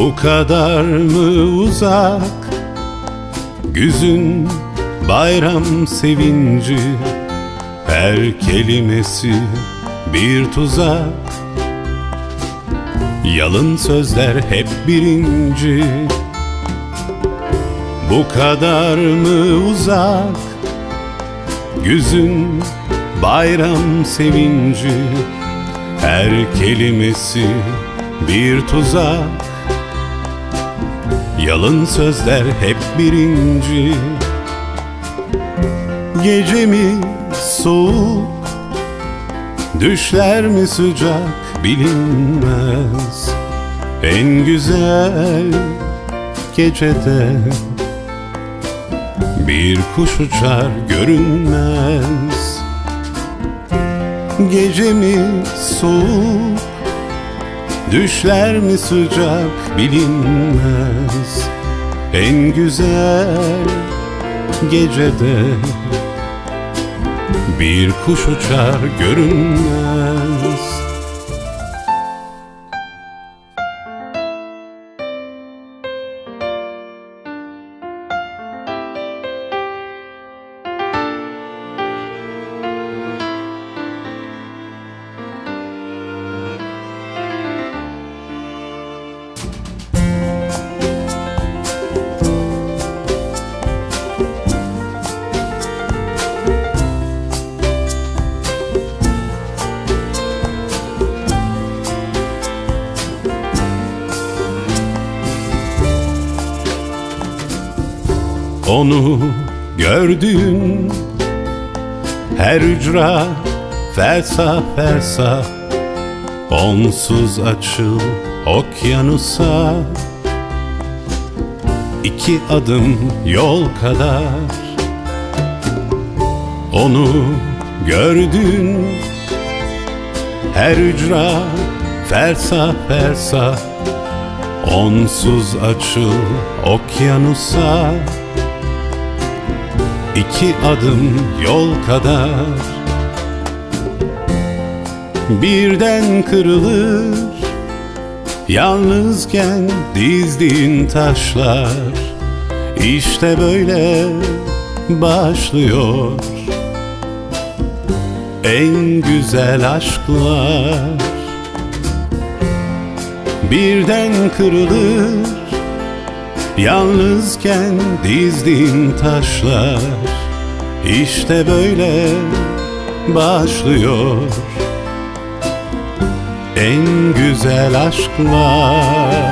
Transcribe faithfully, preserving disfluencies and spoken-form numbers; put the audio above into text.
Bu kadar mı uzak güzün bayram sevinci? Her kelimesi bir tuzak, yalın sözler hep birinci. Bu kadar mı uzak güzün bayram sevinci? Her kelimesi bir tuzak, yalın sözler hep birinci. Gece mi soğuk, düşler mi sıcak bilinmez. En güzel gecede bir kuş uçar görünmez. Gece mi soğuk, düşler mi sıcak bilinmez. En güzel gecede bir kuş uçar görünmez. Onu gördüğün her ücra fersah fersah, onsuz açıl okyanusa. İki adım yol kadar. Onu gördüğün her ücra fersah fersah, onsuz açıl okyanusa. İki adım yol kadar. Birden kırılır yalnızken dizdiğin taşlar. İşte böyle başlıyor en güzel aşklar. Birden kırılır yalnızken dizdiğin taşlar. İşte böyle başlıyor en güzel aşklar.